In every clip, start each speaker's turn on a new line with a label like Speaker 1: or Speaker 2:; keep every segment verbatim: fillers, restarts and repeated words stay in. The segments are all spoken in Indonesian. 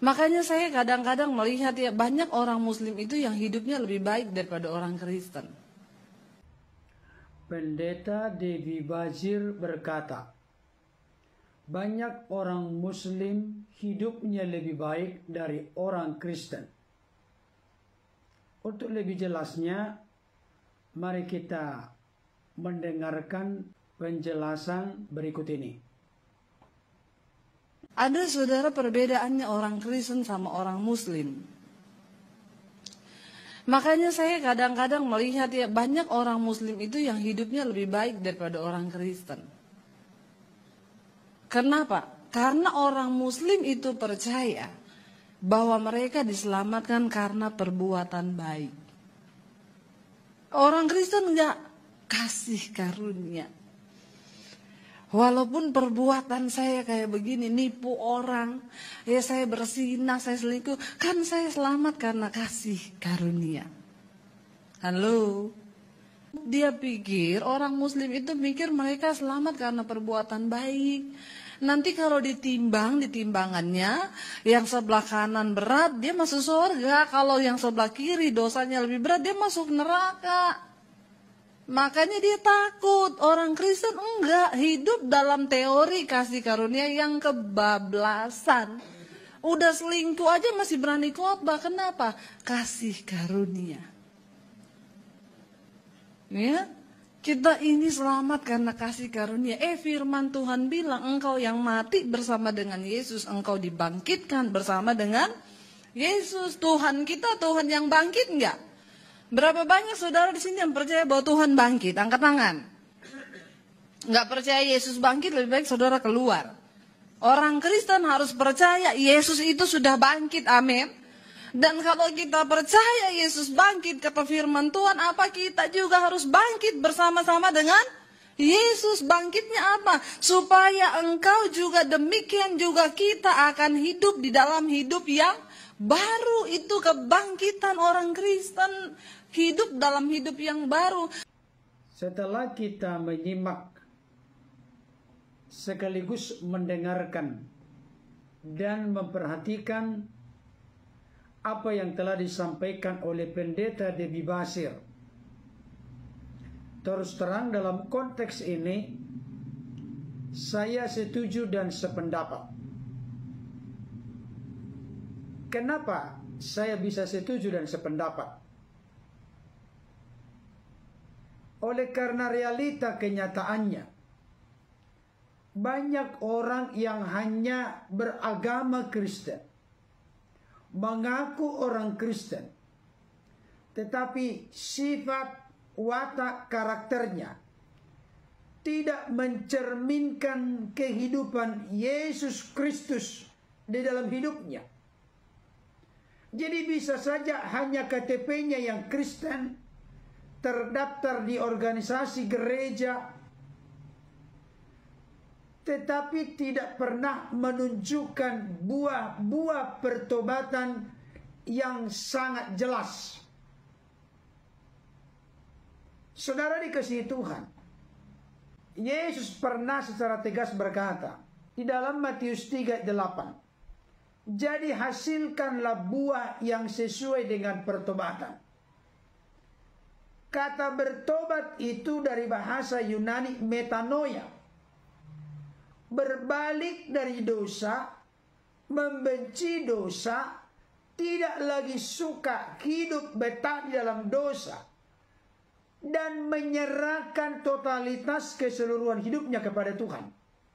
Speaker 1: Makanya saya kadang-kadang melihat ya banyak orang Muslim itu yang hidupnya lebih baik daripada orang Kristen.
Speaker 2: Pendeta Devi Bazir berkata, banyak orang Muslim hidupnya lebih baik dari orang Kristen. Untuk lebih jelasnya, mari kita mendengarkan penjelasan berikut ini.
Speaker 1: Ada saudara perbedaannya orang Kristen sama orang Muslim. Makanya saya kadang-kadang melihat ya banyak orang Muslim itu yang hidupnya lebih baik daripada orang Kristen. Kenapa? Karena orang Muslim itu percaya bahwa mereka diselamatkan karena perbuatan baik. Orang Kristen enggak, kasih karunia. Walaupun perbuatan saya kayak begini, nipu orang, ya saya bersinah, saya selingkuh, kan saya selamat karena kasih karunia. Halo? Dia pikir, orang Muslim itu pikir mereka selamat karena perbuatan baik. Nanti kalau ditimbang, ditimbangannya, yang sebelah kanan berat, dia masuk surga. Kalau yang sebelah kiri dosanya lebih berat, dia masuk neraka. Makanya dia takut. Orang Kristen enggak, hidup dalam teori kasih karunia yang kebablasan. Udah selingkuh aja masih berani khotbah. Kenapa? Kasih karunia. Ya, kita ini selamat karena kasih karunia. Eh, firman Tuhan bilang, engkau yang mati bersama dengan Yesus, engkau dibangkitkan bersama dengan Yesus. Tuhan kita Tuhan yang bangkit enggak? Berapa banyak saudara di sini yang percaya bahwa Tuhan bangkit? Angkat tangan. Enggak percaya Yesus bangkit, lebih baik saudara keluar. Orang Kristen harus percaya Yesus itu sudah bangkit, amin. Dan kalau kita percaya Yesus bangkit, kata firman Tuhan, apa kita juga harus bangkit bersama-sama dengan Yesus. Bangkitnya apa? Supaya engkau juga demikian juga kita akan hidup di dalam hidup yang baru. Itu kebangkitan orang Kristen, hidup dalam hidup yang baru.
Speaker 2: Setelah kita menyimak sekaligus mendengarkan dan memperhatikan apa yang telah disampaikan oleh Pendeta Devi Bazir, terus terang dalam konteks ini saya setuju dan sependapat. Kenapa saya bisa setuju dan sependapat? Oleh karena realita kenyataannya, banyak orang yang hanya beragama Kristen, mengaku orang Kristen, tetapi sifat watak karakternya tidak mencerminkan kehidupan Yesus Kristus di dalam hidupnya. Jadi bisa saja hanya K T P-nya yang Kristen, terdaftar di organisasi gereja, tetapi tidak pernah menunjukkan buah-buah pertobatan yang sangat jelas. Saudara dikasihi Tuhan, Yesus pernah secara tegas berkata di dalam Matius tiga ayat delapan, jadi hasilkanlah buah yang sesuai dengan pertobatan. Kata bertobat itu dari bahasa Yunani metanoia, berbalik dari dosa, membenci dosa, tidak lagi suka hidup betah di dalam dosa, dan menyerahkan totalitas keseluruhan hidupnya kepada Tuhan.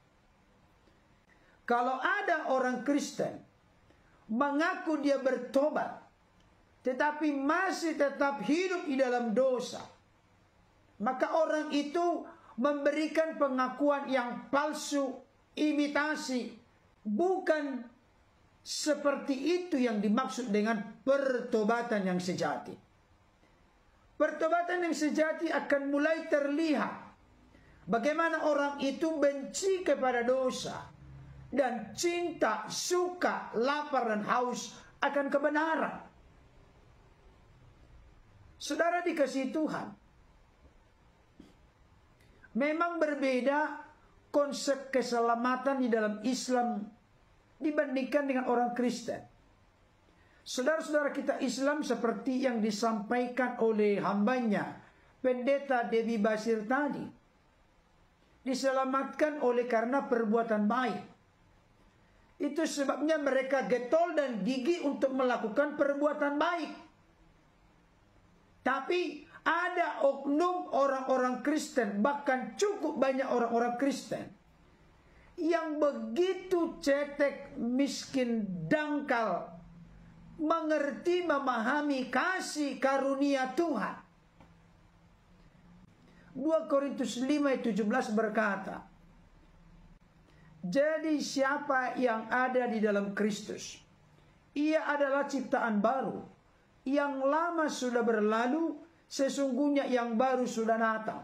Speaker 2: Kalau ada orang Kristen mengaku dia bertobat, tetapi masih tetap hidup di dalam dosa, maka orang itu memberikan pengakuan yang palsu, imitasi, bukan seperti itu yang dimaksud dengan pertobatan yang sejati. Pertobatan yang sejati akan mulai terlihat bagaimana orang itu benci kepada dosa dan cinta, suka, lapar dan haus akan kebenaran. Saudara dikasihi Tuhan, memang berbeda konsep keselamatan di dalam Islam dibandingkan dengan orang Kristen. Saudara-saudara kita Islam seperti yang disampaikan oleh hambanya, Pendeta Dewi Basir tadi, diselamatkan oleh karena perbuatan baik. Itu sebabnya mereka getol dan gigih untuk melakukan perbuatan baik. Tapi ada oknum orang-orang Kristen, bahkan cukup banyak orang-orang Kristen, yang begitu cetek, miskin, dangkal, mengerti, memahami kasih karunia Tuhan. dua Korintus lima ayat tujuh belas berkata, jadi siapa yang ada di dalam Kristus, ia adalah ciptaan baru. Yang lama sudah berlalu, sesungguhnya yang baru sudah datang.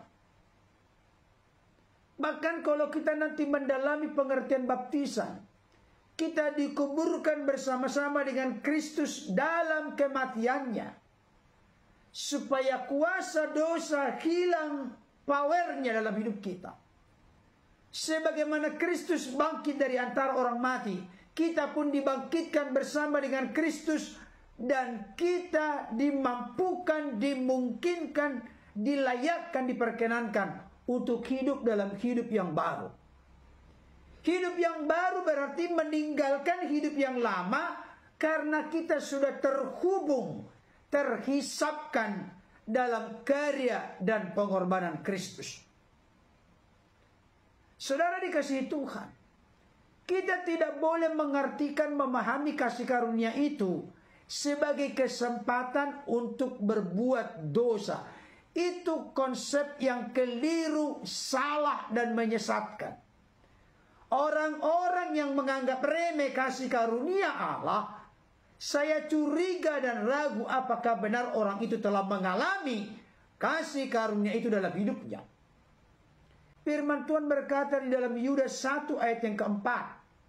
Speaker 2: Bahkan kalau kita nanti mendalami pengertian baptisan, kita dikuburkan bersama-sama dengan Kristus dalam kematiannya, supaya kuasa dosa hilang powernya dalam hidup kita. Sebagaimana Kristus bangkit dari antara orang mati, kita pun dibangkitkan bersama dengan Kristus, dan kita dimampukan, dimungkinkan, dilayakkan, diperkenankan untuk hidup dalam hidup yang baru. Hidup yang baru berarti meninggalkan hidup yang lama, karena kita sudah terhubung, terhisapkan dalam karya dan pengorbanan Kristus. Saudara dikasihi Tuhan, kita tidak boleh mengartikan, memahami kasih karunia itu sebagai kesempatan untuk berbuat dosa. Itu konsep yang keliru, salah, dan menyesatkan. Orang-orang yang menganggap remeh kasih karunia Allah, saya curiga dan ragu apakah benar orang itu telah mengalami kasih karunia itu dalam hidupnya. Firman Tuhan berkata di dalam Yudas satu ayat yang keempat,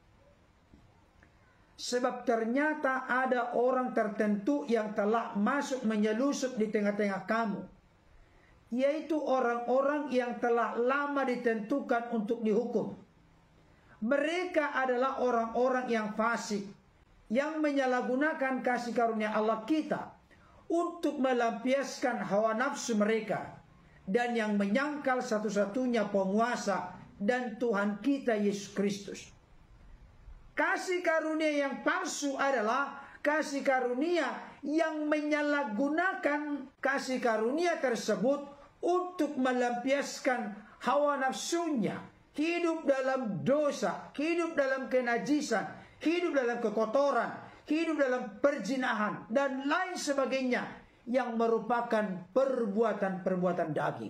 Speaker 2: sebab ternyata ada orang tertentu yang telah masuk menyelusup di tengah-tengah kamu, yaitu orang-orang yang telah lama ditentukan untuk dihukum. Mereka adalah orang-orang yang fasik, yang menyalahgunakan kasih karunia Allah kita untuk melampiaskan hawa nafsu mereka, dan yang menyangkal satu-satunya penguasa dan Tuhan kita Yesus Kristus. Kasih karunia yang palsu adalah kasih karunia yang menyalahgunakan kasih karunia tersebut untuk melampiaskan hawa nafsunya, hidup dalam dosa, hidup dalam kenajisan, hidup dalam kekotoran, hidup dalam perzinahan, dan lain sebagainya yang merupakan perbuatan-perbuatan daging.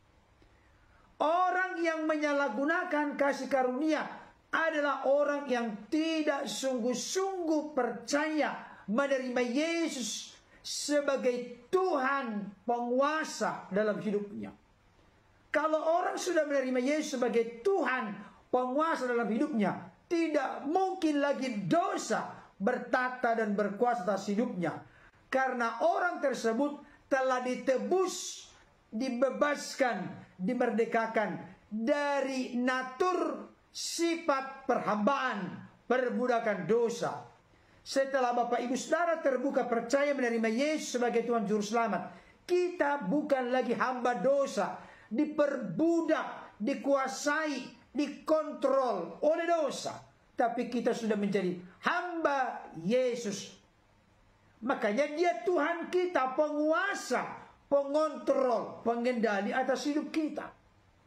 Speaker 2: Orang yang menyalahgunakan kasih karunia adalah orang yang tidak sungguh-sungguh percaya menerima Yesus sebagai Tuhan penguasa dalam hidupnya. Kalau orang sudah menerima Yesus sebagai Tuhan penguasa dalam hidupnya, tidak mungkin lagi dosa bertata dan berkuasa atas hidupnya, karena orang tersebut telah ditebus, dibebaskan, dimerdekakan dari natur sifat perhambaan, perbudakan dosa. Setelah Bapak Ibu Saudara terbuka percaya menerima Yesus sebagai Tuhan Juru Selamat, kita bukan lagi hamba dosa, diperbudak, dikuasai, dikontrol oleh dosa, tapi kita sudah menjadi hamba Yesus. Makanya dia Tuhan kita, penguasa, pengontrol, pengendali atas hidup kita.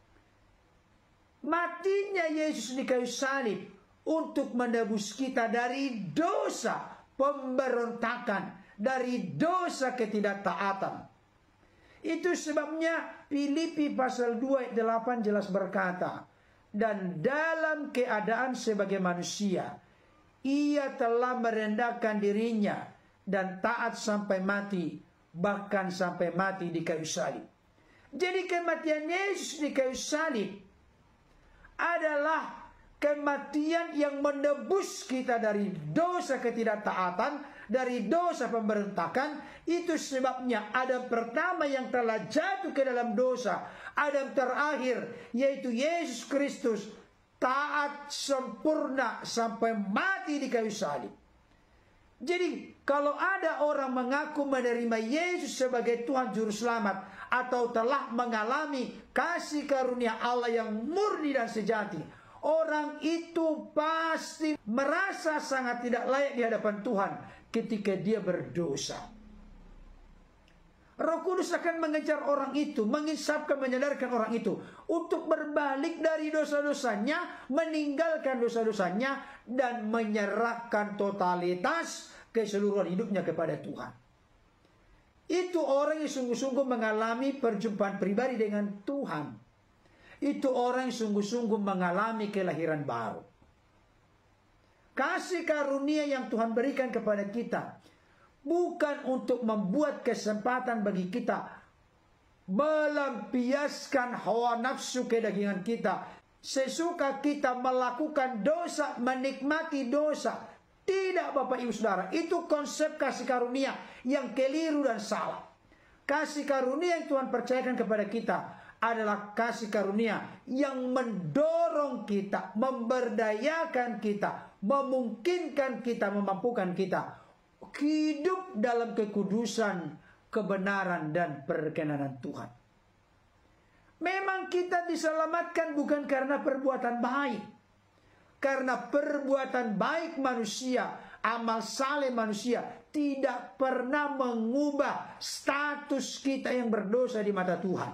Speaker 2: Matinya Yesus di kayu salib untuk menebus kita dari dosa pemberontakan, dari dosa ketidaktaatan. Itu sebabnya Filipi pasal dua ayat delapan jelas berkata, dan dalam keadaan sebagai manusia, ia telah merendahkan dirinya dan taat sampai mati, bahkan sampai mati di kayu salib. Jadi kematian Yesus di kayu salib adalah kematian yang menebus kita dari dosa ketidaktaatan, dari dosa pemberontakan. Itu sebabnya Adam pertama yang telah jatuh ke dalam dosa, Adam terakhir yaitu Yesus Kristus, taat sempurna sampai mati di kayu salib. Jadi kalau ada orang mengaku menerima Yesus sebagai Tuhan Juru Selamat atau telah mengalami kasih karunia Allah yang murni dan sejati, orang itu pasti merasa sangat tidak layak di hadapan Tuhan ketika dia berdosa. Roh Kudus akan mengejar orang itu, mengisapkan, menyadarkan orang itu untuk berbalik dari dosa-dosanya, meninggalkan dosa-dosanya, dan menyerahkan totalitas keseluruhan hidupnya kepada Tuhan. Itu orang yang sungguh-sungguh mengalami perjumpaan pribadi dengan Tuhan. Itu orang yang sungguh-sungguh mengalami kelahiran baru. Kasih karunia yang Tuhan berikan kepada kita bukan untuk membuat kesempatan bagi kita melampiaskan hawa nafsu kedagingan kita, sesuka kita melakukan dosa, menikmati dosa. Tidak, Bapak Ibu Saudara, itu konsep kasih karunia yang keliru dan salah. Kasih karunia yang Tuhan percayakan kepada kita adalah kasih karunia yang mendorong kita, memberdayakan kita, memungkinkan kita, memampukan kita hidup dalam kekudusan, kebenaran, dan perkenanan Tuhan. Memang kita diselamatkan bukan karena perbuatan baik. Karena perbuatan baik manusia, amal saleh manusia, tidak pernah mengubah status kita yang berdosa di mata Tuhan.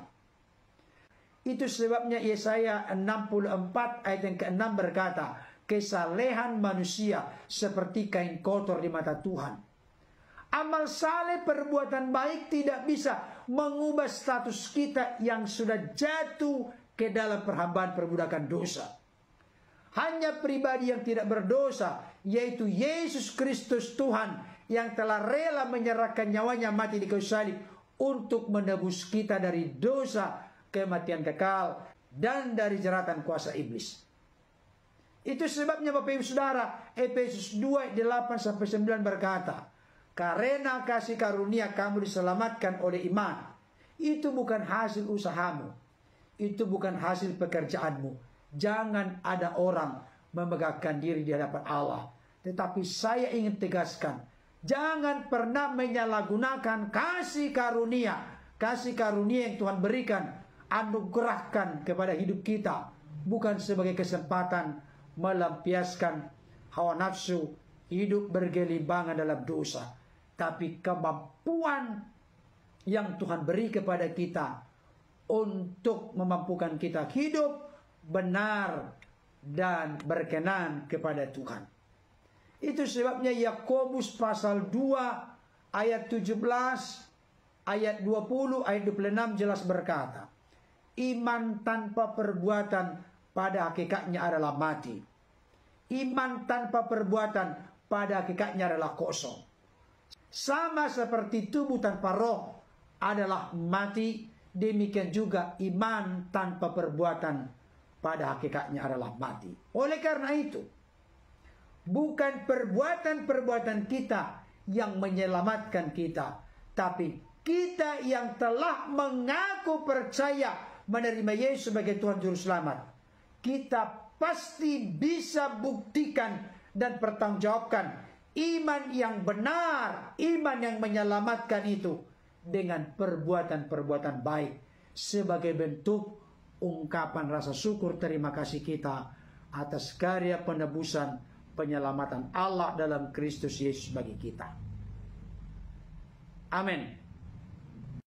Speaker 2: Itu sebabnya Yesaya enam puluh empat ayat yang keenam berkata, kesalehan manusia seperti kain kotor di mata Tuhan. Amal saleh, perbuatan baik tidak bisa mengubah status kita yang sudah jatuh ke dalam perhambaan perbudakan dosa. Hanya pribadi yang tidak berdosa, yaitu Yesus Kristus Tuhan, yang telah rela menyerahkan nyawanya mati di kayu salib untuk menebus kita dari dosa, kematian kekal, dan dari jeratan kuasa iblis. Itu sebabnya Bapak Ibu Saudara, Efesus dua ayat delapan sampai sembilan berkata, karena kasih karunia kamu diselamatkan oleh iman. Itu bukan hasil usahamu, itu bukan hasil pekerjaanmu. Jangan ada orang memegahkan diri di hadapan Allah. Tetapi saya ingin tegaskan, jangan pernah menyalahgunakan kasih karunia. Kasih karunia yang Tuhan berikan, anugerahkan kepada hidup kita, bukan sebagai kesempatan melampiaskan hawa nafsu, hidup bergelimbangan dalam dosa. Tapi kemampuan yang Tuhan beri kepada kita untuk memampukan kita hidup benar dan berkenan kepada Tuhan. Itu sebabnya Yakobus pasal dua ayat tujuh belas, ayat dua puluh, ayat dua puluh enam jelas berkata, iman tanpa perbuatan pada hakikatnya adalah mati. Iman tanpa perbuatan pada hakikatnya adalah kosong. Sama seperti tubuh tanpa roh adalah mati, demikian juga iman tanpa perbuatan pada hakikatnya adalah mati. Oleh karena itu, bukan perbuatan-perbuatan kita yang menyelamatkan kita, tapi kita yang telah mengaku percaya menerima Yesus sebagai Tuhan Juru Selamat. Kita pasti bisa buktikan dan pertanggungjawabkan iman yang benar, iman yang menyelamatkan itu dengan perbuatan-perbuatan baik sebagai bentuk ungkapan rasa syukur terima kasih kita atas karya penebusan penyelamatan Allah dalam Kristus Yesus bagi kita. Amin.